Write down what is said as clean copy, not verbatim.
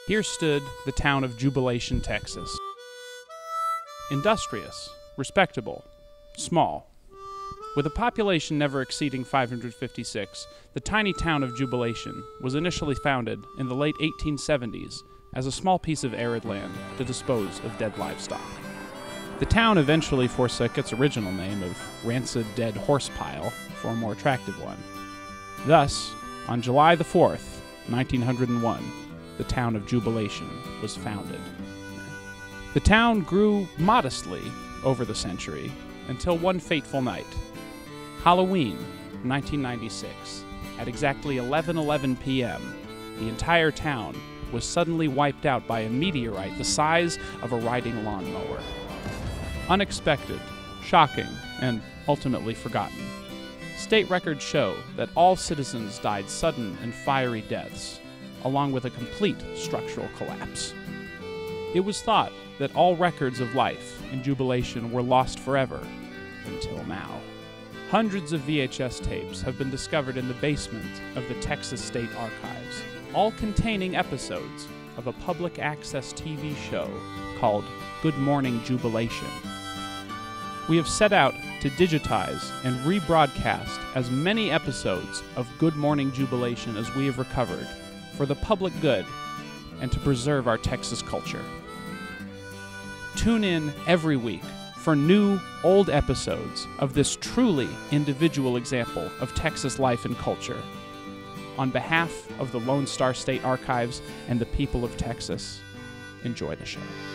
Here stood the town of Jubilation, Texas. Industrious, respectable, small. With a population never exceeding 556, the tiny town of Jubilation was initially founded in the late 1870s as a small piece of arid land to dispose of dead livestock. The town eventually forsook its original name of Rancid Dead Horsepile for a more attractive one. Thus, on July the 4th, 1901, the town of Jubilation was founded. The town grew modestly over the century until one fateful night. Halloween, 1996, at exactly 11:11 p.m., the entire town was suddenly wiped out by a meteorite the size of a riding lawnmower. Unexpected, shocking, and ultimately forgotten. State records show that all citizens died sudden and fiery deaths, along with a complete structural collapse. It was thought that all records of life in Jubilation were lost forever, until now. Hundreds of VHS tapes have been discovered in the basement of the Texas State Archives, all containing episodes of a public access TV show called Good Morning Jubilation. We have set out to digitize and rebroadcast as many episodes of Good Morning Jubilation as we have recovered for the public good and to preserve our Texas culture. Tune in every week for new, old episodes of this truly individual example of Texas life and culture. On behalf of the Lone Star State Archives and the people of Texas, enjoy the show.